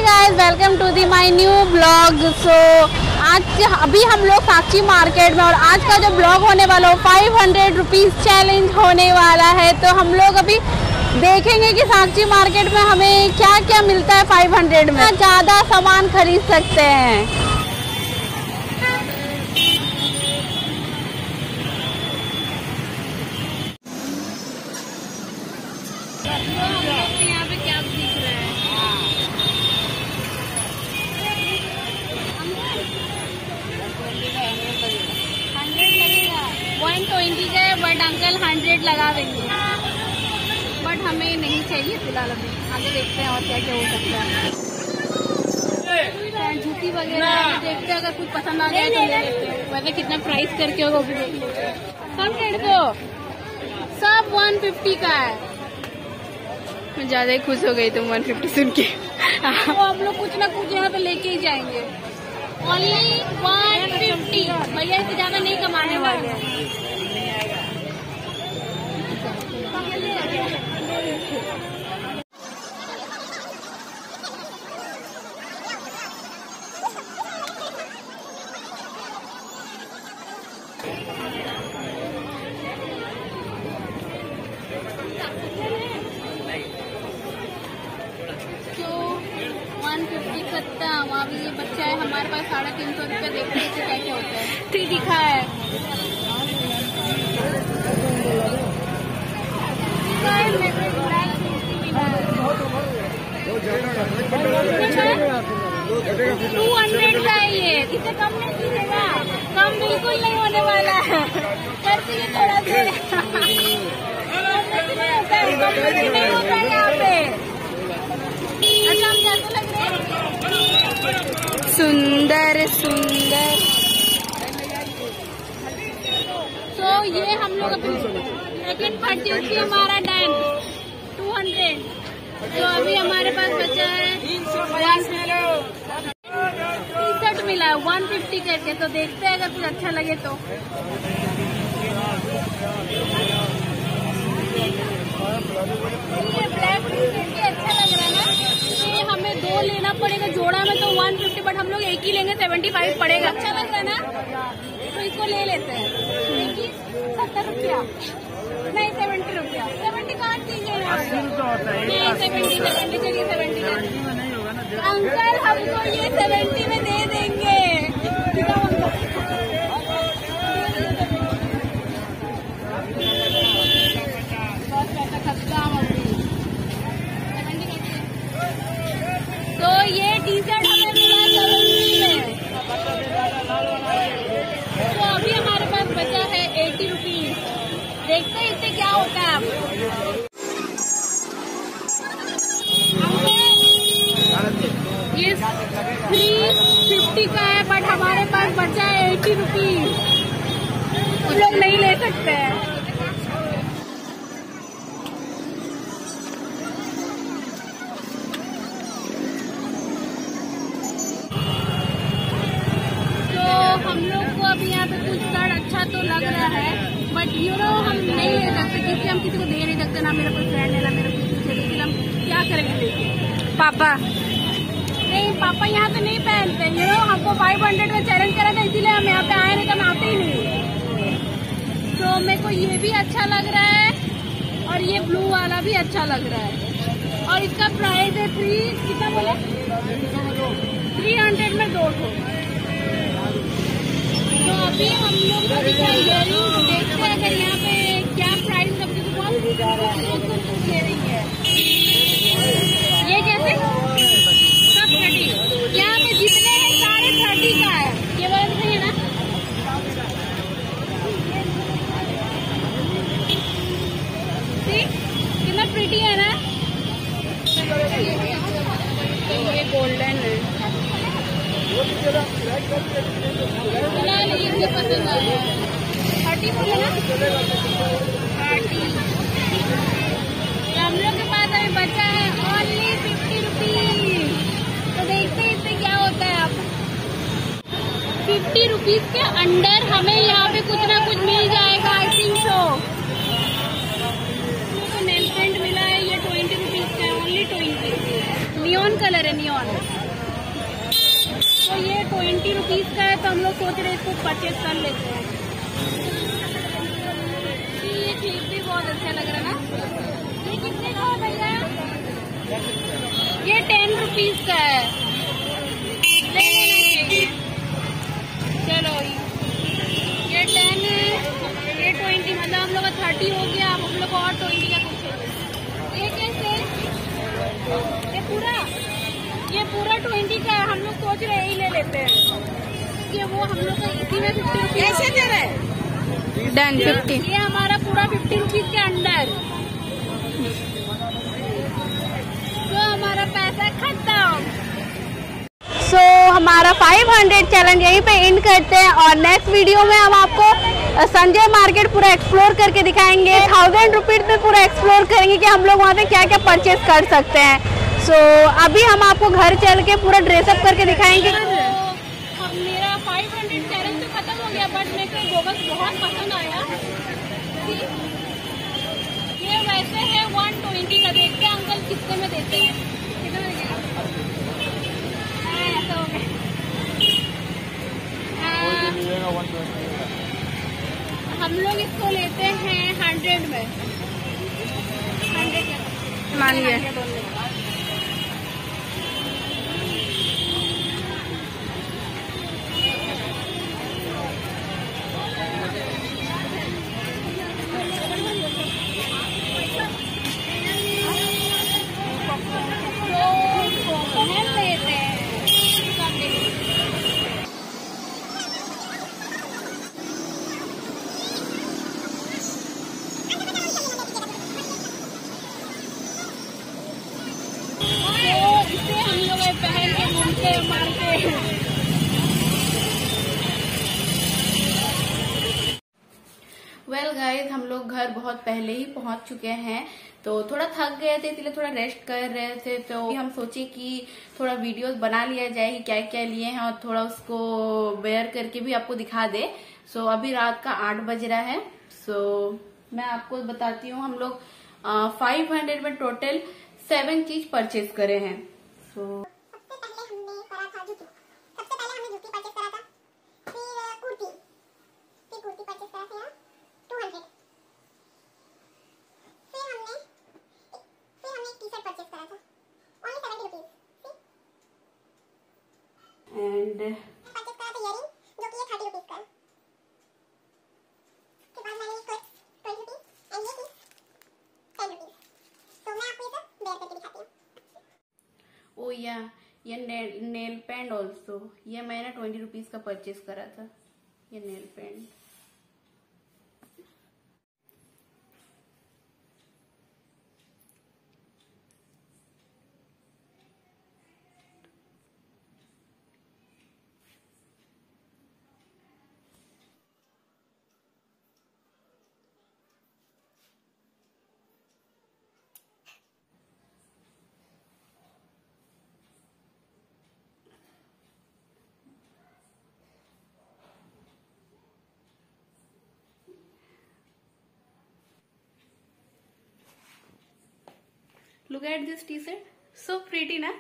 Guys, welcome to the my new blog. आज अभी हम लोग साक्षी मार्केट में, और आज का जो ब्लॉग होने वाला हो 500 रुपीज़ चैलेंज होने वाला है। तो हम लोग अभी देखेंगे कि साक्षी मार्केट में हमें क्या क्या मिलता है 500 में, ज़्यादा सामान खरीद सकते हैं। यहाँ पे क्या दिख रहा है? 100 लगेगा, 120 का है, बट अंकल 100 लगा देंगे। बट हमें नहीं चाहिए फिलहाल, अभी आगे देखते हैं और क्या क्या हो सकता है। जूती वगैरह देखते हैं, अगर कुछ पसंद आ जाए तो ले लेते हैं। वैसे कितना प्राइस करके होगा वो भी देख लेते हैं। 100 को सब 150 का है। मैं ज्यादा ही खुश हो गई तुम 150 सुन के। तो हम लोग कुछ ना कुछ यहाँ पे लेके ही जाएंगे। ओनली 150, भैया इससे ज्यादा नहीं कमाने वाले हैं। वहाँ भी ये बच्चा है, हमारे पास 350 रुपये। देखते हैं क्या क्या होता है। ठीक दिखा है 200 का है ये। इससे कम नहीं कीजिएगा, कम बिल्कुल नहीं होने वाला है। करती है थोड़ा सा नहीं होता है, कम नहीं होता है यहाँ पे। अच्छा, हम कैसे लग रहे हैं? सुंदर सुंदर। तो ये हम लोग अभी सेकंड परचेज की हमारा डन 200। तो अभी हमारे पास बचा है टी शर्ट मिला है 150 करके। तो देखते हैं अगर कुछ अच्छा लगे तो। ये ब्लैक टी शर्ट अच्छा लग रहा है ना। ये हमें 2 लेना पड़ेगा जोड़ा में, तो 150, बट हम लोग एक ही लेंगे 75 पड़ेगा। अच्छा लग रहा है ना, तो इसको ले लेते हैं। 70 रुपया नहीं, 70 रुपया। 70 काट दीजिए ना, 70 चलिए 70 अंकल हमको ये 70 में दे देंगे। तो ये टी शर्ट हमें मिला 70 में। तो अभी हमारे पास बचा है 80 रुपीज। देखते हैं इससे क्या होता है। ये 350 का है, बट हमारे पास बचा है 80 रुपीज। कुछ लोग नहीं ले सकते हैं। हम लोग को अभी यहाँ पे कुछ शर्ट अच्छा तो लग रहा है, बट हम नहीं ले सकते क्योंकि हम किसी को दे नहीं सकते। ना मेरा कोई फ्रेंड है, ना मेरा कुछ। लेकिन हम क्या करेंगे? पापा नहीं, पापा यहाँ पे नहीं पहनते। हमको 500 का चैलेंज करा था, इसीलिए हम यहाँ पे आए, नहीं तो हम आते ही नहीं। तो मेरे को ये भी अच्छा लग रहा है, और ये ब्लू वाला भी अच्छा लग रहा है। और इसका प्राइस है कितना बोले? 300 में 2 ठो। तो अभी हम लोग इयरिंग देखते हैं अगर यहाँ पे क्या प्राइस सब ले रही है। ये कैसे सब 30? यहाँ पे जितने हैं सारे 30 का है। ये वाला सही है ना? कितना प्रिटी है ना। ये गोल्डन है। फिलहाल ये पसंद आया है। 30 बोले ना, 30। हम लोग के पास अभी बचा है ओनली 50 रुपीज। तो देखते हैं इससे क्या होता है। आप 50 रुपीज के अंडर हमें यहाँ पे कुछ ना कुछ मिल जाएगा। I think so. Nail paint मिला है, ये 20 रुपीज का है, ओनली 20। नियॉन नियॉन कलर है, नियॉन। तो ये 20 रुपीज का है, तो हम लोग सोच रहे हैं इसको परचेज कर लेते हैं। ये क्लिप भी बहुत अच्छा लग रहा है ना। ये कितने का है भैया? ये 10 रुपीज का है, ले लेना चाहिए। चलो ये 10 है, ये 20, मतलब हम लोग का 30 हो गया। अब हम लोग को और 20 का कुछ चाहिए। ये कैसे? ये पूरा 20 का है। हम लोग सोच रहे यही ले लेते हैं कि वो हम लोग का इसी में 50 रुपीज कैसे दे रहे हैं। डन 50। ये हमारा पूरा 50 रुपीज के अंदर, तो हमारा पैसा खत्म। सो हमारा 500 चैलेंज यहीं पे एंड करते हैं, और नेक्स्ट वीडियो में हम आपको संजय मार्केट पूरा एक्सप्लोर करके दिखाएंगे। 1000 रुपीज में पूरा एक्सप्लोर करेंगे कि हम लोग वहाँ से क्या क्या परचेज कर सकते हैं। सो अभी हम आपको घर चल के पूरा ड्रेसअप करके दिखाएंगे। अब मेरा 500 चैलेंज तो खत्म हो गया, बट मेरे को गोगल्स बहुत पसंद आया। ये वैसे है 120 का। देखते हैं अंकल कितने में देते हैं। कितने में देगा? ऐसा हो गया। हम लोग इसको लेते हैं 100 में। 100 मानिए। वेल गाइस, हम लोग घर बहुत पहले ही पहुंच चुके हैं, तो थोड़ा थक गए थे, इसलिए थोड़ा रेस्ट कर रहे थे। तो हम सोचे कि थोड़ा वीडियोस बना लिया जाए कि क्या क्या लिए हैं, और थोड़ा उसको वेयर करके भी आपको दिखा दे। सो अभी रात का 8 बज रहा है। सो मैं आपको बताती हूँ, हम लोग 500 में टोटल 7 चीज परचेज करे हैं। सो एंड परचेज करा था इयरिंग, जो कि 30 रुपीज का है। उसके बाद मैंने इसको 20 रुपीज एंड ये चीज 10 रुपीज। तो मैं आपको ये सब वेयर करके दिखाती हूँ। ओ या ये नेल पेंट ऑल्सो, ये मैंने 20 रुपीज का परचेज करा था, ये nail paint. Look at this t-shirt, so pretty ना?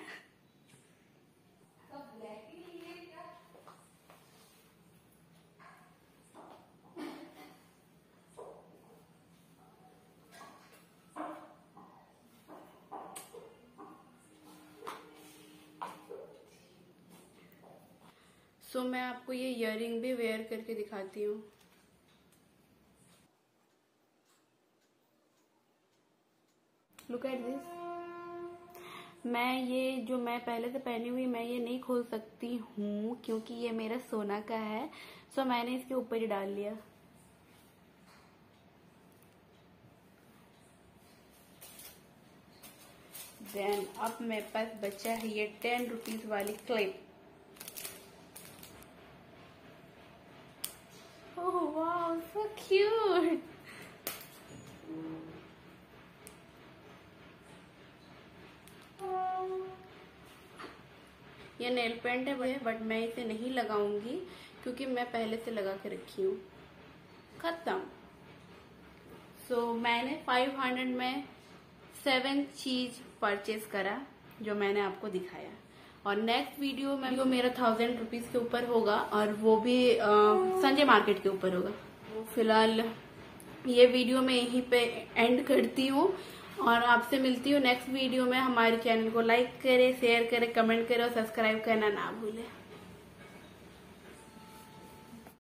सो मैं आपको ये इयररिंग भी वेयर करके दिखाती हूँ। Look at this. मैं ये जो मैं पहले से पहनी हुई, मैं ये नहीं खोल सकती हूँ क्योंकि ये मेरा सोना का है। सो मैंने इसके ऊपर ही डाल लिया। देन अब मेरे पास बचा है ये 10 रुपीज वाली clip. Oh wow, so cute. ये नेल पेंट है बट मैं इसे नहीं लगाऊंगी क्योंकि मैं पहले से लगा के रखी हूँ। खत्म। सो मैंने 500 में 7 चीज परचेज करा। जो मैंने आपको दिखाया। और नेक्स्ट वीडियो में जो मेरा 1000 रुपीज के ऊपर होगा और वो भी संजय मार्केट के ऊपर होगा। फिलहाल ये वीडियो मैं यहीं पे एंड करती हूँ और आपसे मिलती हूँ नेक्स्ट वीडियो में। हमारे चैनल को लाइक करें, शेयर करें, कमेंट करें और सब्सक्राइब करना ना भूलें।